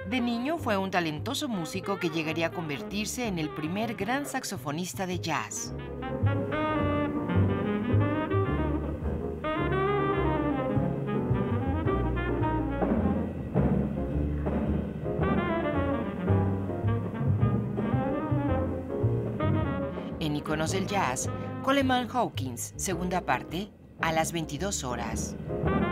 De niño fue un talentoso músico que llegaría a convertirse en el primer gran saxofonista de jazz. En Iconos del Jazz, Coleman Hawkins, segunda parte, a las 22 horas.